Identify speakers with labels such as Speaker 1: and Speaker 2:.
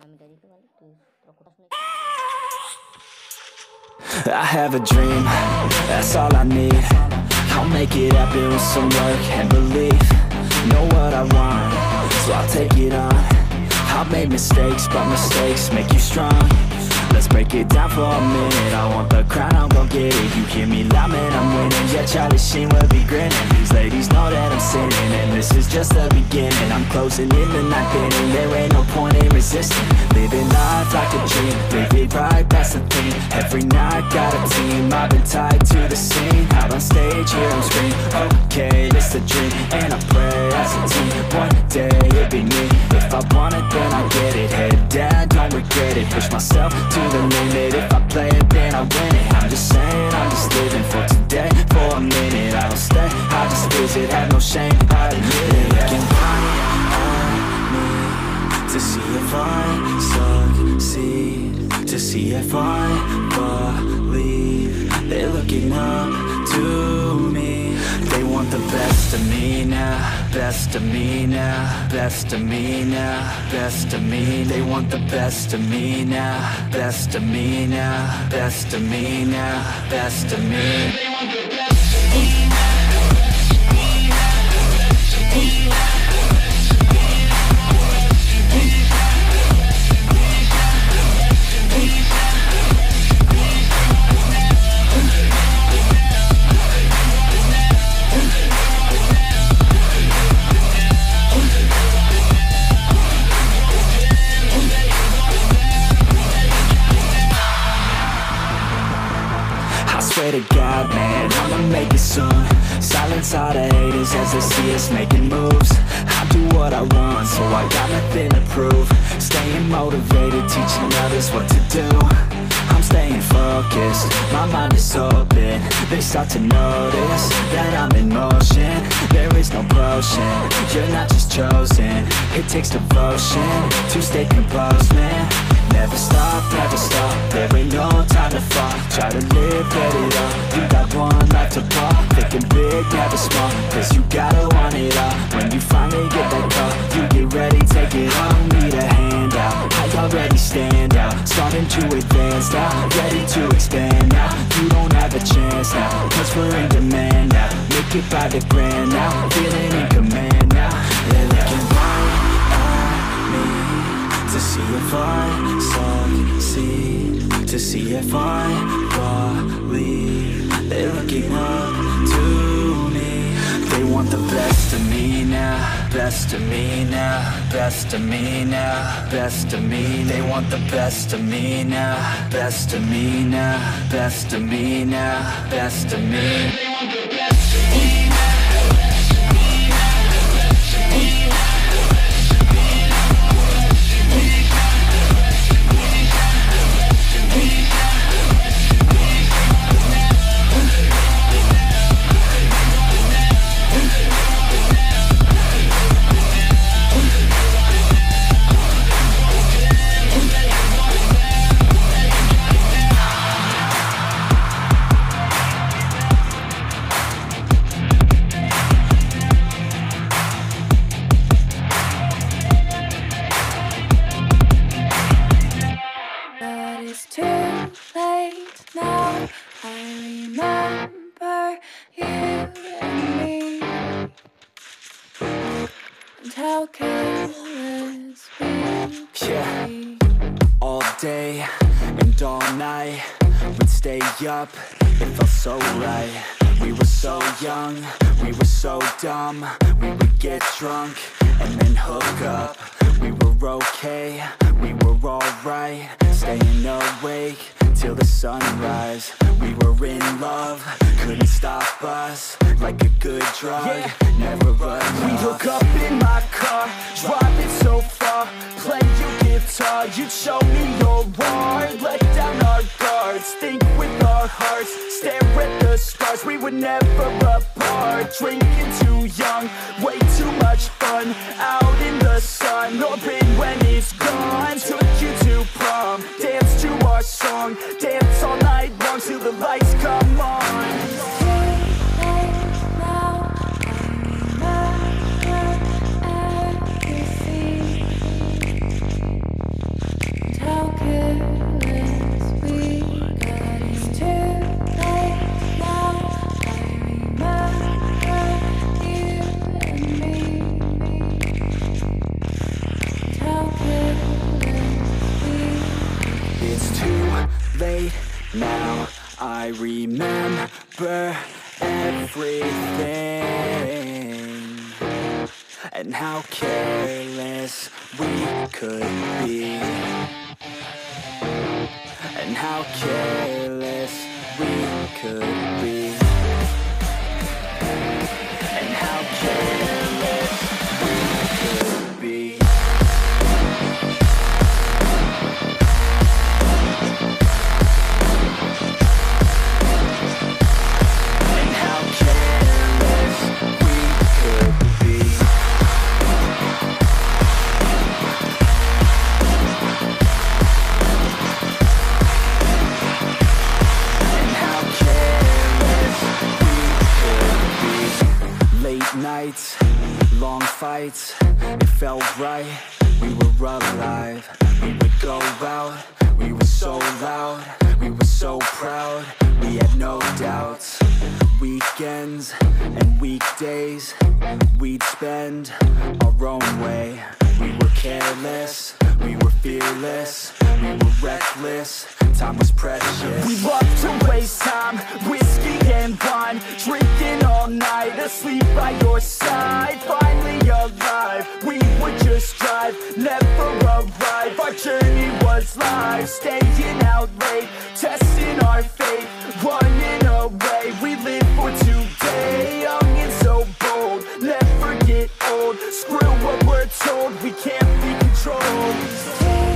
Speaker 1: I have a dream, that's all I need. I'll make it happen with some work and belief. Know what I want, so I'll take it on. I've made mistakes, but mistakes make you strong. Let's break it down for a minute. I want the crown, I'm gon' get it. You hear me loud, man, I'm winning. Yeah, Charlie Sheen will be grinning. These ladies know that I'm sinning, and this is just the beginning. I'm closing in the ninth inning. There ain't no point in resisting. Living life like a dream, live it right, that's the thing. Every night, got a team, I've been tied to the scene. Out on stage, hear them scream, okay, this the dream. And I pray as a team, one day it'll be me. If I want it, then I get it. Head down, don't regret it. Push myself to the limit. If I play it, then I win it. I'm just saying, I'm just living for today. For a minute, I don't stay, I just visit. Have no shame, I admit it. Looking right at me to see if I succeed, to see if I believe. They're looking up to me. They want the best of me now, best of me now, best of me now, best of me. They want the best of me now, best of me now, best of me now, best of me. They want the best of me now. Swear to God, man, I'ma make it soon. Silence all the haters as they see us making moves. I do what I want, so I got nothing to prove. Staying motivated, teaching others what to do. I'm staying focused, my mind is open. They start to notice that I'm in motion. There is no potion, you're not just chosen. It takes devotion to stay composed, man. Never stop, there ain't no time to fall. Try to live, get it up, you got one life to pop. Thinking big, never small, cause you gotta want it all. When you finally get that call, you get ready, take it on. Need a handout, I already stand out. Starting to advance now, ready to expand now. You don't have a chance now, cause we're in demand now. Make it by the grand now, feeling in command now. They're looking right at me to see if I succeed, to see if I believe. They're looking up to me. They want the best of me now, best of me now, best of me now, best of me. They want the best of me now, best of me now, best of me now, best of me. They want the best of me now. How careless we yeah. All day and all night, we'd stay up, it felt so right. We were so young, we were so dumb. We would get drunk and then hook up. We were okay, we were alright. Staying awake till the sunrise. We were in love, couldn't stop us. Like a good drug, yeah. Never run off. We hook up in my car, drive it so far. Play your guitar, you'd show me your heart. Let down our guards, think with our hearts. Stare at the stars, we were never apart. Drinking too young, way too much fun. Out in the sun, open when it's gone. Took you to prom, dance to our song. Dance all night long till the lights come on. I remember everything, and how careless we could be, and how careless we could be, and how careless we could be. Nights, long fights, it felt right, we were alive. We would go out, we were so loud, we were so proud, we had no doubts. Weekends and weekdays, we'd spend our own way. We were careless, we were fearless, we were reckless, time was precious. We loved to waste time, whiskey and wine, drinking all night, asleep by your side. Finally alive, we would just drive, never arrive. Our journey was live, staying out late, testing our fate, running away. We live for today, young and so bold, never get old. Screw what we're told, we can't be controlled.